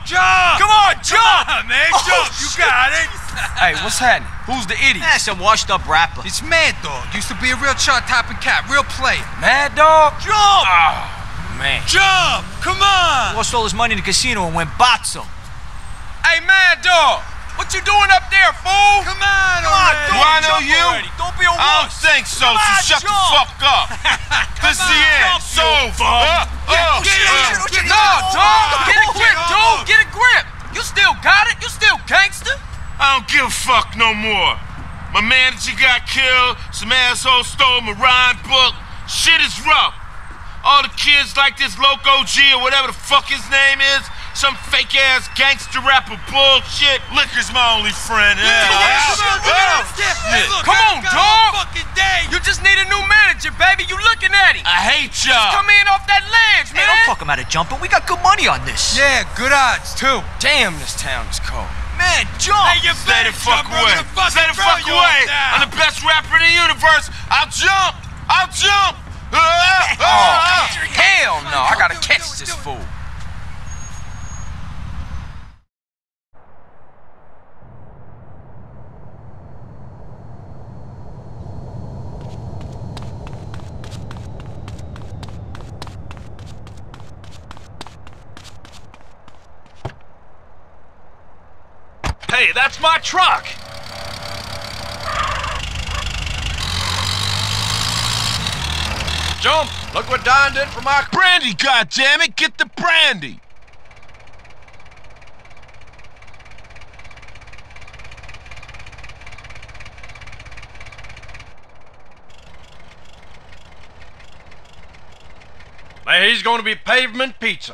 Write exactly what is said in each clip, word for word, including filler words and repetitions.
jump! Jump! Come on, jump! Come on, man, Oh, jump! You got it! Hey, what's happening? Who's the idiot? That's some washed-up rapper. It's Mad Dog. Used to be a real chart-topping cat, real player. Mad Dog? Jump! Oh, man. Jump! Come on! Lost all his money in the casino and went botzo. Hey, Mad Dog! What you doing up there, fool? Come on, Come on, already. do I know jump you? already. Don't be a I don't wuss. think so, Come so on, shut jump. the fuck up. This is the end. jump, So, you uh, uh, Get uh, it! No, dog! Get a grip, dude! Get a grip! You still got it? You still gangster? I don't give a fuck no more. My manager got killed, some asshole stole my rhyme book. Shit is rough. All the kids like this Loco G or whatever the fuck his name is, some fake-ass gangster rapper bullshit. Liquor's my only friend. Yeah. Come on, dog! You just need a new manager, baby. You looking at him. I hate y'all. Come in off that ledge, Hey, man. don't talk him out of jumping. We got good money on this. Yeah, good odds, too. Damn, this town is cold. Man, jump! Hey, you Stay the fuck away. Stay the fuck away. I'm the best rapper in the universe. I'll jump. I'll jump. Uh, uh, Oh, uh. hell no. I gotta catch this fool. Hey, that's my truck! Jump! Look what Don did for my... Brandy, goddammit, get the brandy. Man, he's gonna be pavement pizza.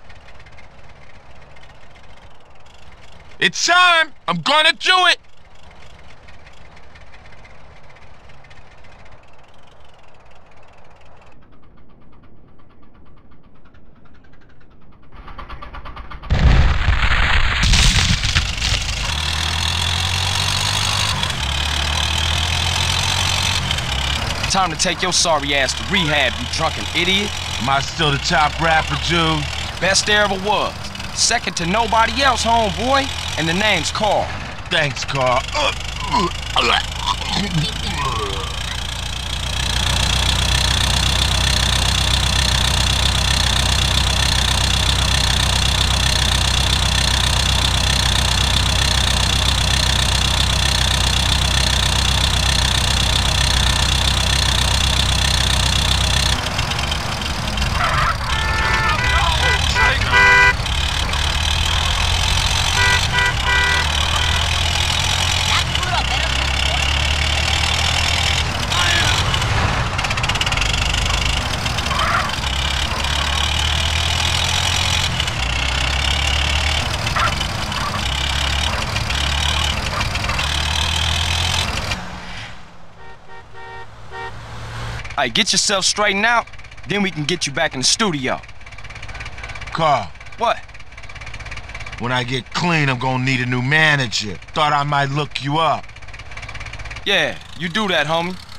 It's time. I'm gonna do it. Time to take your sorry ass to rehab, you drunken idiot. Am I still the top rapper, dude? Best there ever was. Second to nobody else, homeboy. And the name's Carl. Thanks, Carl. Hey, get yourself straightened out, then we can get you back in the studio. Carl, What? when I get clean, I'm gonna need a new manager. Thought I might look you up. Yeah, you do that, homie.